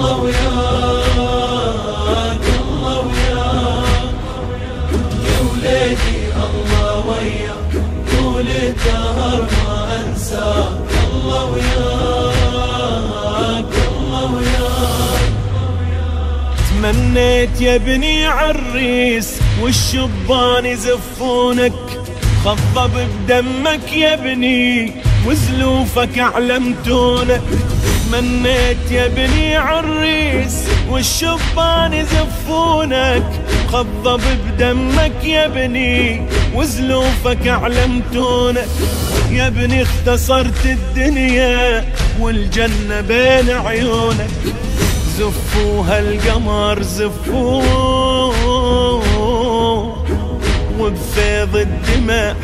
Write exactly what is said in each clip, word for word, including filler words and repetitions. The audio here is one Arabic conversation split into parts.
الله وياك الله وياك يا وليدي الله وياك طول الدهر ما انساك الله وياك الله وياك. تمنيت يا ابني عالريس والشبان يزفونك، خضب بدمك يا ابني وزلوفك علمتونك. تمنيت يا ابني عالريس والشبان يزفونك، خضب بدمك يا ابني وزلوفك علمتونك. يا ابني اختصرت الدنيا والجنة بين عيونك، زفوها القمر زفوه وبفيض الدماء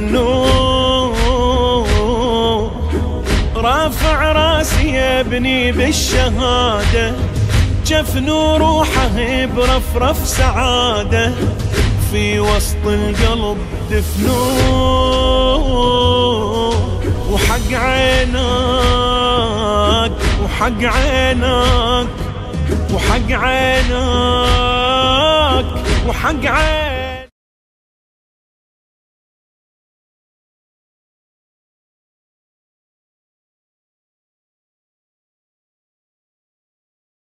حنوه. رافع راسي يا ابني بالشهادة، جفن وروحه برفرف سعادة، في وسط القلب دفنوه. وحق عينك وحق عينك وحق عينك وحق عينك